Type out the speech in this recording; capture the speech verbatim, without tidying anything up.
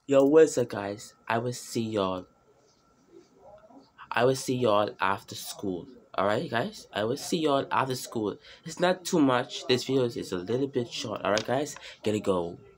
Yo, what's up, guys? I will see y'all. I will see y'all after school. Alright, guys? I will see y'all after school. It's not too much. This video is a little bit short. Alright, guys? Gotta go.